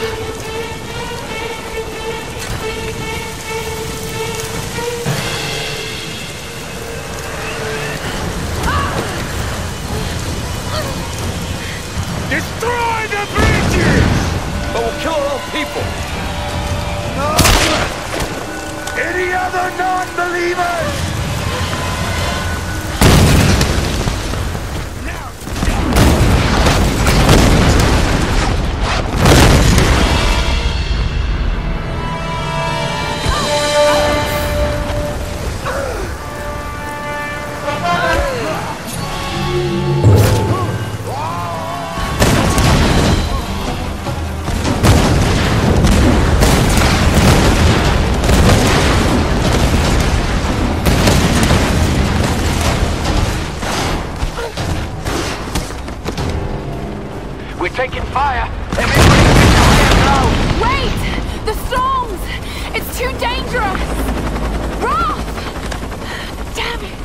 Destroy the bridges! But we'll kill our own people. No! Any other non-believers? We're taking fire! Everybody get your hands low! Wait! The storms! It's too dangerous! Roth! Damn it!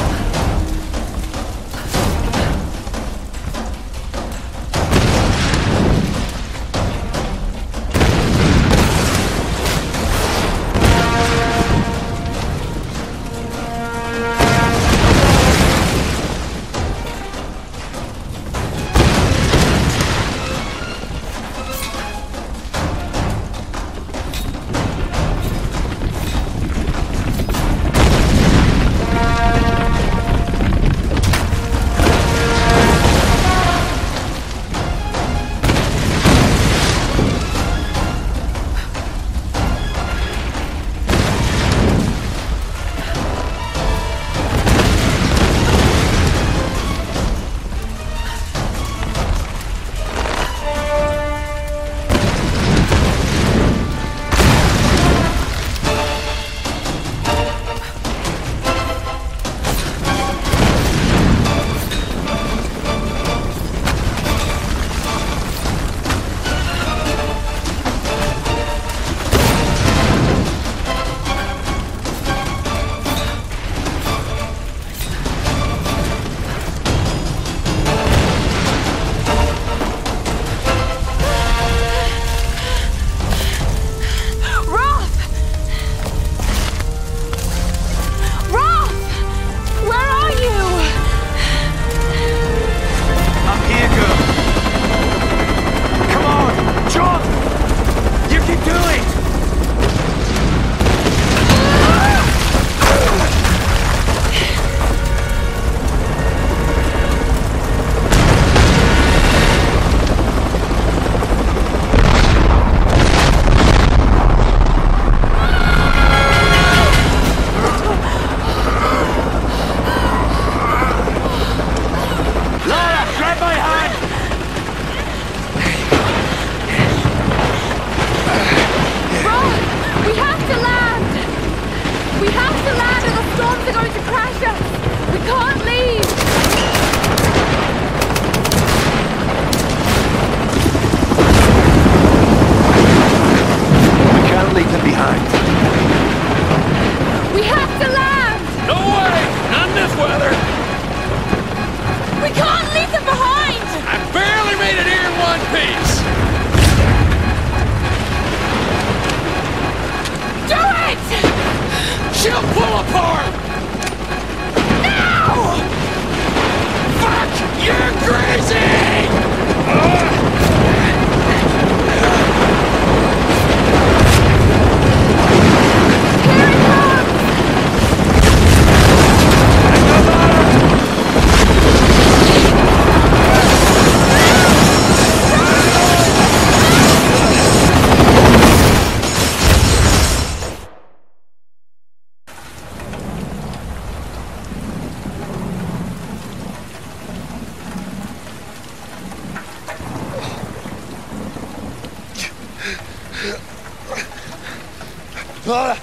Laura!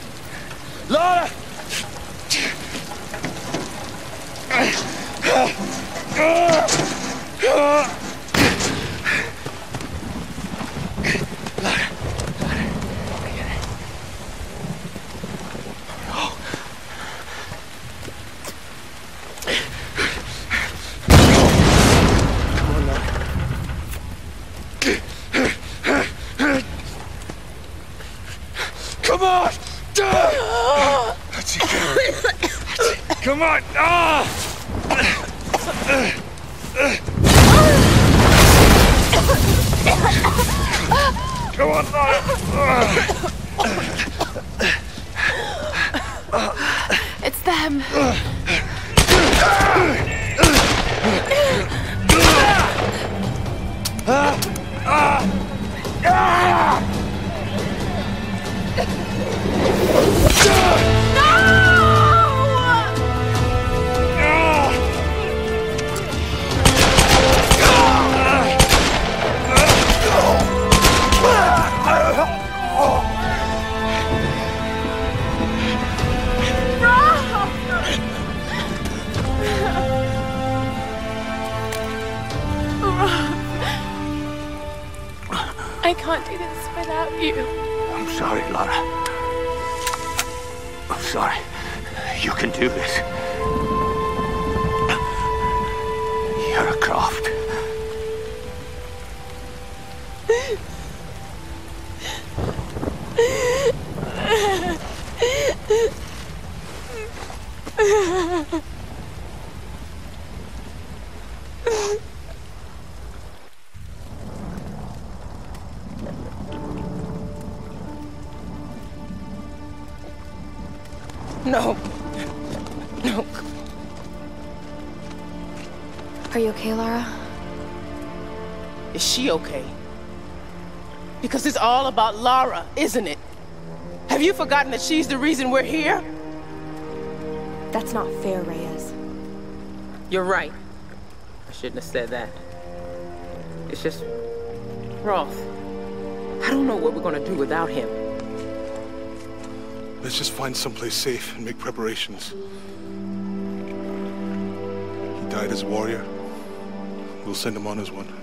Laura! on! That's it. Come on! Come on, Lara! It's them. I can't do this without you. I'm sorry, Lara. I'm sorry. You can do this. You're a Croft. No. No. Are you okay, Lara? Is she okay? Because it's all about Lara, isn't it? Have you forgotten that she's the reason we're here? That's not fair, Reyes. You're right. I shouldn't have said that. It's just... Roth. I don't know what we're gonna do without him. Let's just find someplace safe and make preparations. He died as a warrior. We'll send him on as one.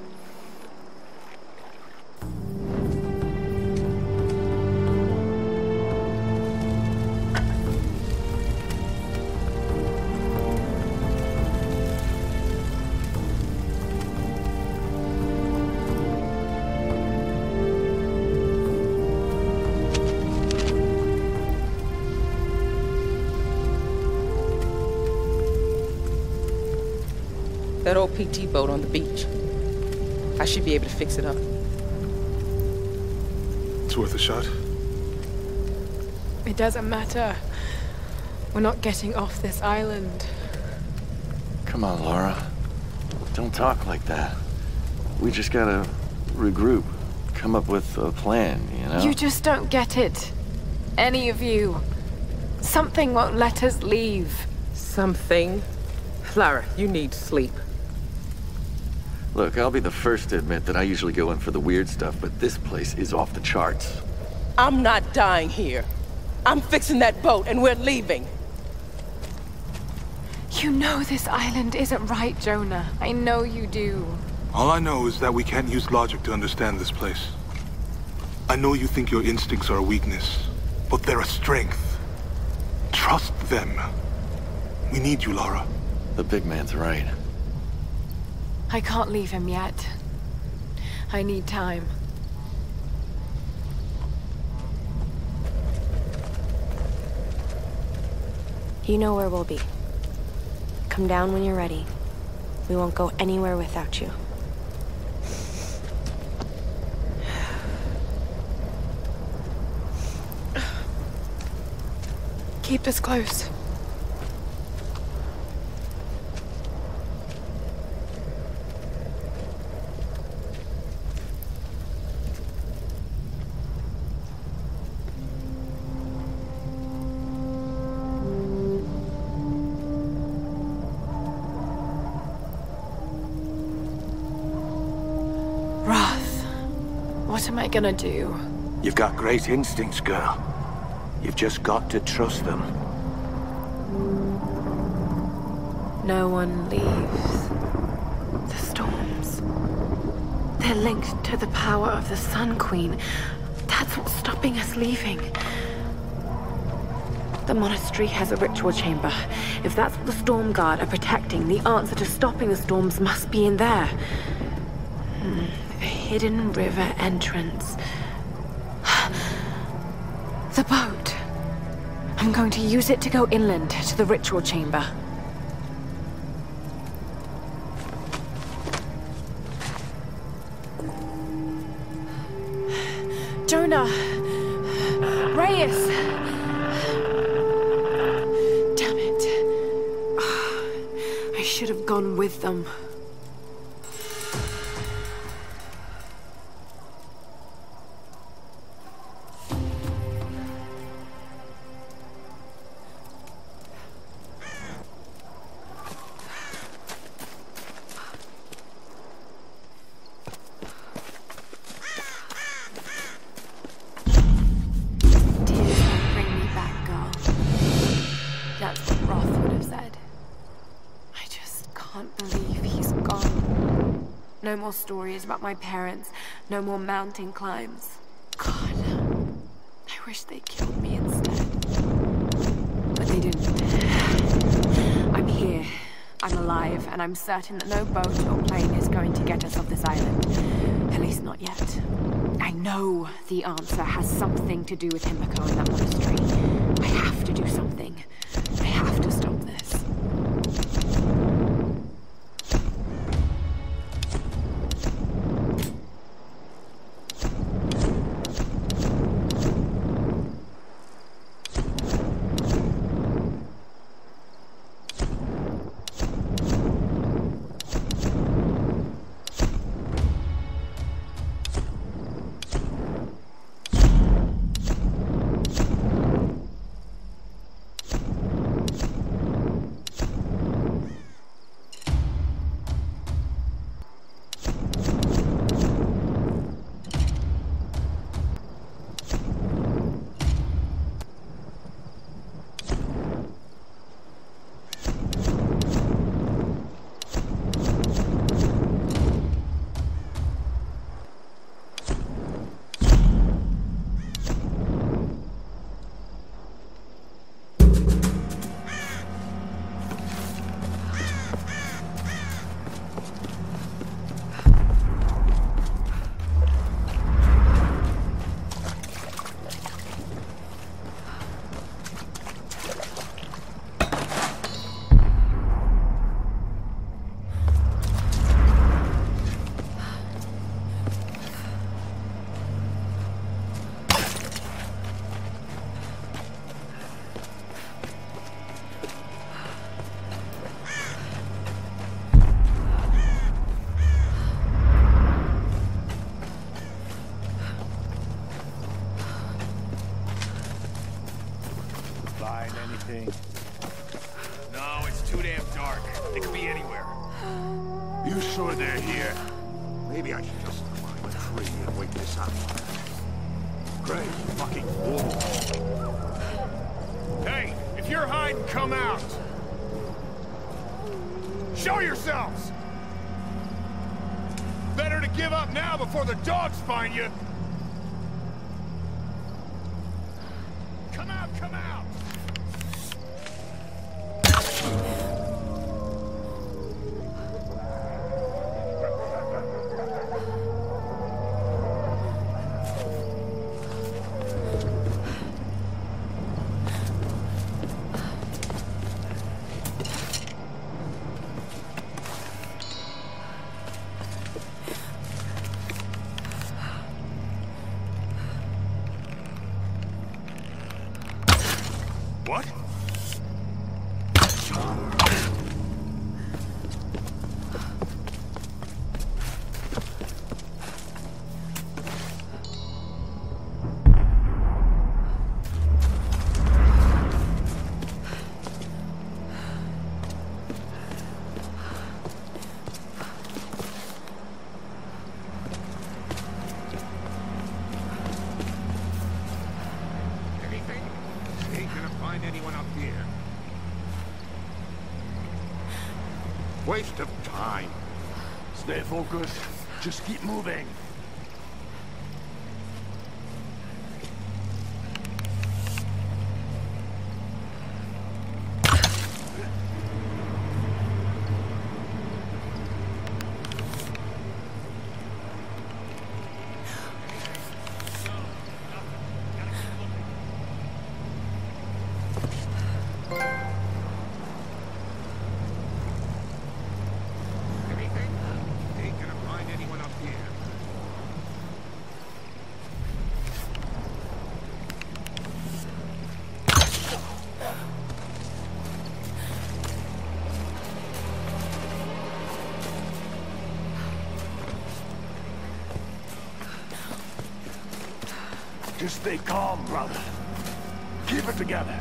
That old PT boat on the beach. I should be able to fix it up. It's worth a shot. It doesn't matter. We're not getting off this island. Come on, Lara. Don't talk like that. We just gotta regroup. Come up with a plan, you know? You just don't get it. Any of you. Something won't let us leave. Something? Lara, you need sleep. Look, I'll be the first to admit that I usually go in for the weird stuff, but this place is off the charts. I'm not dying here. I'm fixing that boat and we're leaving. You know this island isn't right, Jonah. I know you do. All I know is that we can't use logic to understand this place. I know you think your instincts are a weakness, but they're a strength. Trust them. We need you, Lara. The big man's right. I can't leave him yet. I need time. You know where we'll be. Come down when you're ready. We won't go anywhere without you. Keep us close. What am I gonna do? You've got great instincts, girl. You've just got to trust them. No one leaves. The storms. They're linked to the power of the Sun Queen. That's what's stopping us leaving. The monastery has a ritual chamber. If that's what the Storm Guard are protecting, the answer to stopping the storms must be in there. A hidden river entrance. The boat. I'm going to use it to go inland to the ritual chamber. Jonah! Reyes! Damn it. I should have gone with them. No more stories about my parents. No more mountain climbs. God, I wish they killed me instead. But they didn't. I'm here. I'm alive, and I'm certain that no boat or plane is going to get us off this island. At least not yet. I know the answer has something to do with Himiko and that monastery. I have to do something. I have to stop this. No, it's too damn dark. They could be anywhere. You sure they're here? Maybe I should just climb a tree and wait this out. Great fucking wall. Hey, if you're hiding, come out. Show yourselves! Better to give up now before the dogs find you. Come out, come out! What? Anyone up here? Waste of time. Stay focused. Just keep moving. Just stay calm, brother. Keep it together.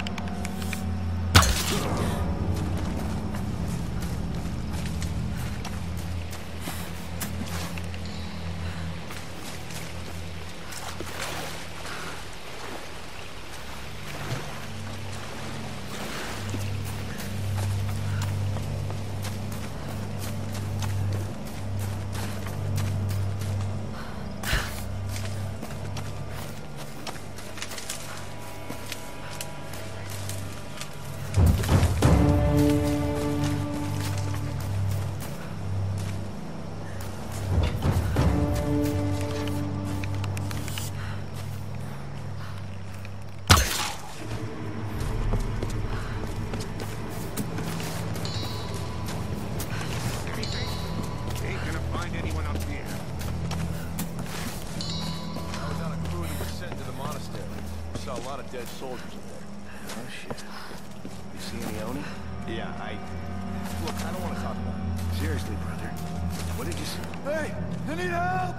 Dead soldiers in there. Oh, shit. You see any Oni? Yeah, Look, I don't want to talk about it. Seriously, brother. What did you see? Hey! I need help!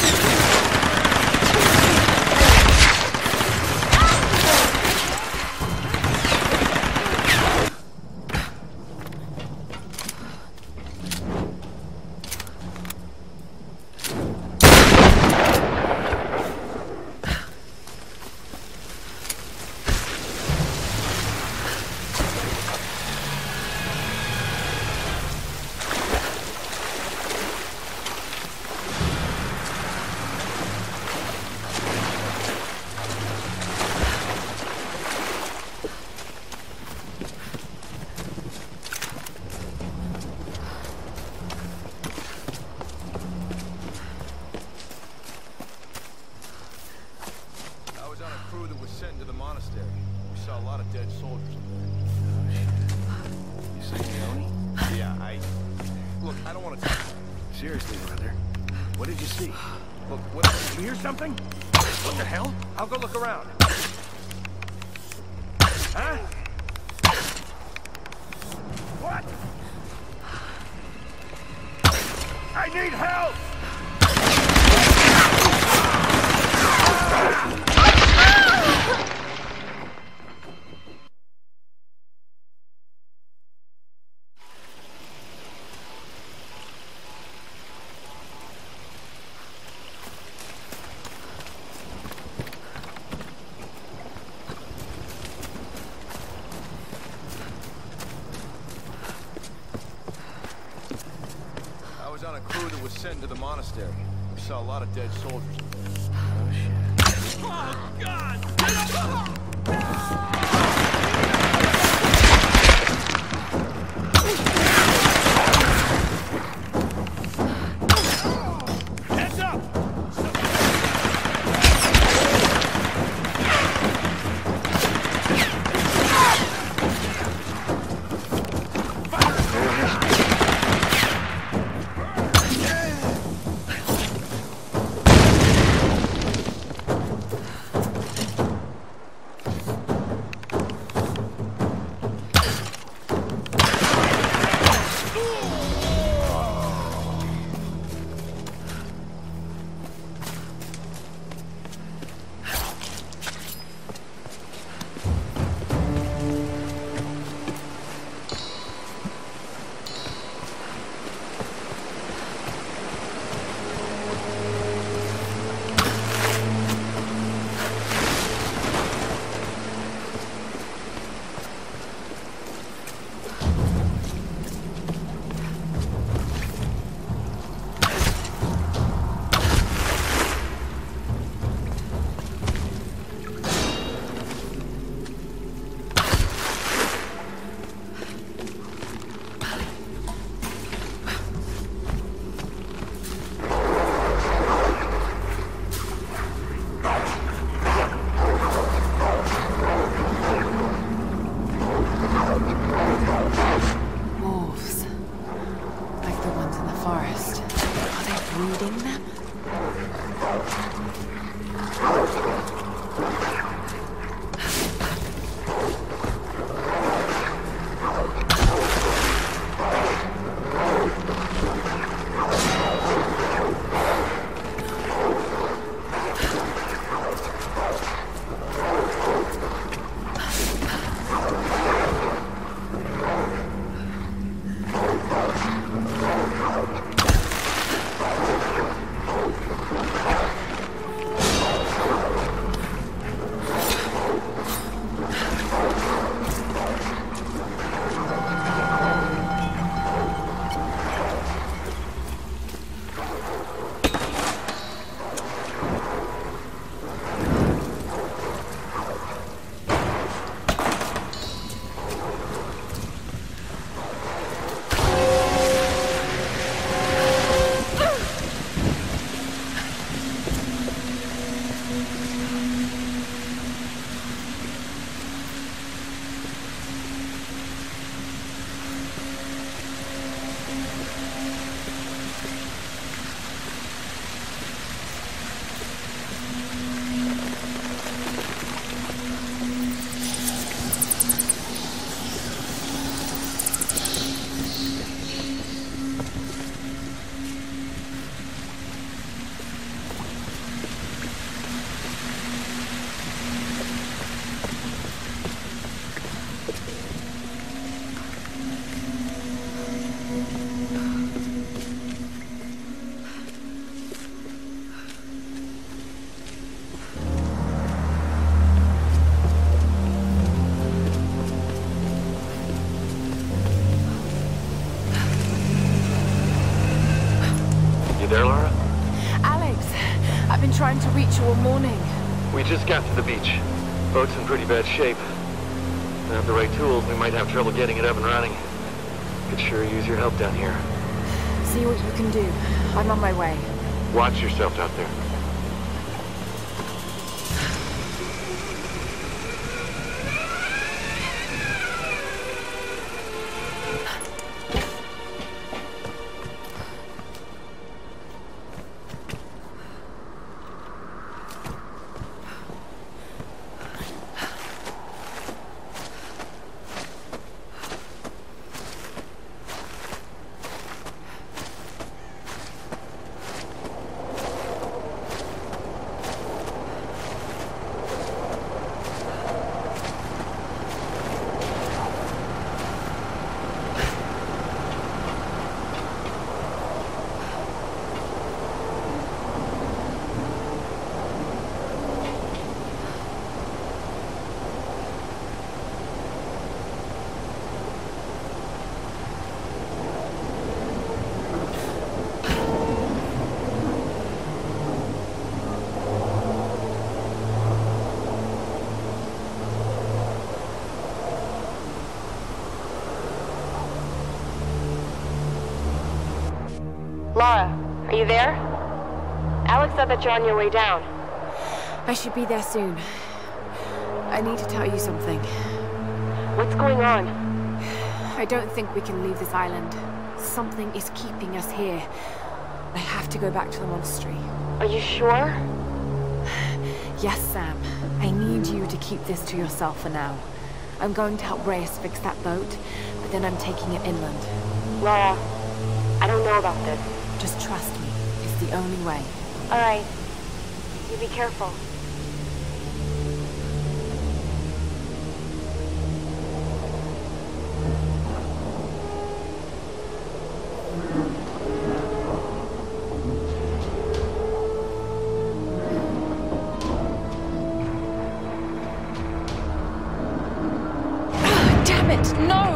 Seriously, brother. What did you see? Look, did you hear something? What the hell? I'll go look around. Huh? What? I need help! On a crew that was sent to the monastery. We saw a lot of dead soldiers. Oh, shit. Oh, God! Heads up! usual morning. We just got to the beach. Boat's in pretty bad shape. Don't have the right tools, we might have trouble getting it up and running. Could sure use your help down here. See what you can do. I'm on my way. Watch yourself out there. Lara, are you there? Alex said that you're on your way down. I should be there soon. I need to tell you something. What's going on? I don't think we can leave this island. Something is keeping us here. I have to go back to the monastery. Are you sure? Yes, Sam. I need you to keep this to yourself for now. I'm going to help Reyes fix that boat, but then I'm taking it inland. Lara, I don't know about this. Just trust me. It's the only way. All right. You be careful. Damn it, no!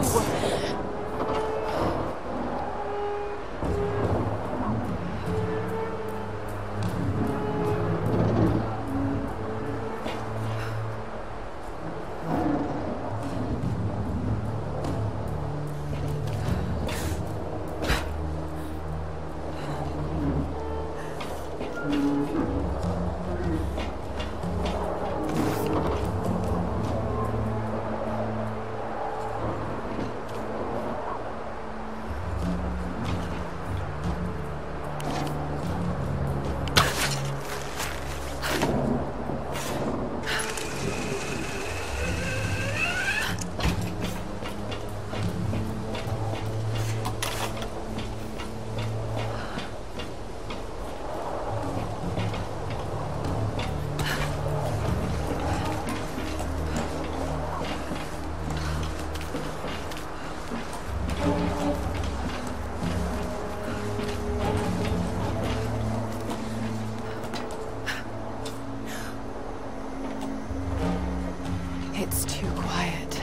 It's too quiet.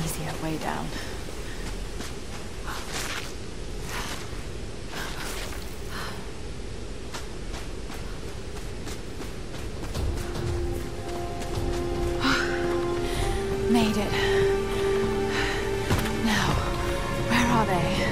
easier way down. Made it. Now, where are they?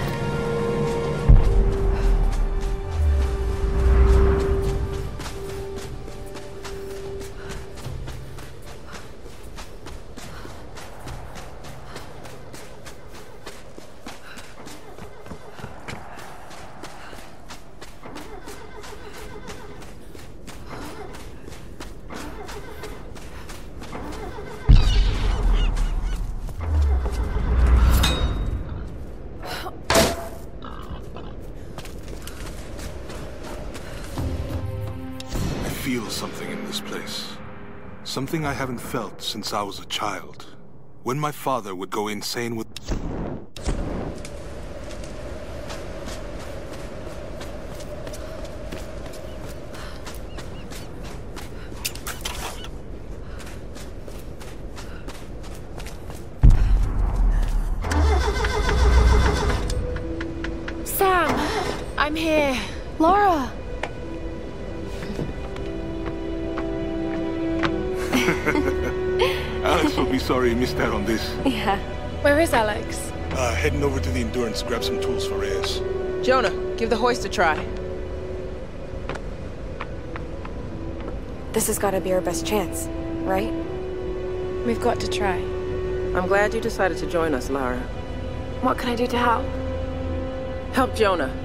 I feel something in this place. Something I haven't felt since I was a child. When my father would go insane with... Sam! I'm here. Laura! Alex will be sorry he missed out on this. Yeah. Where is Alex? Heading over to the Endurance to grab some tools for Reyes. Jonah, give the hoist a try. This has got to be our best chance, right? We've got to try. I'm glad you decided to join us, Lara. What can I do to help? Help Jonah.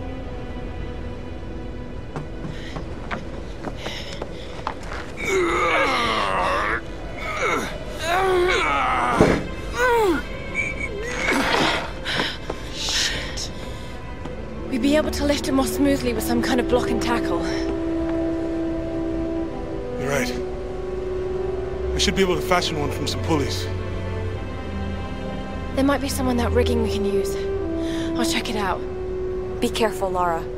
Shit. We'd be able to lift it more smoothly with some kind of block and tackle. You're right. I should be able to fashion one from some pulleys. There might be some on that rigging we can use. I'll check it out. Be careful, Lara.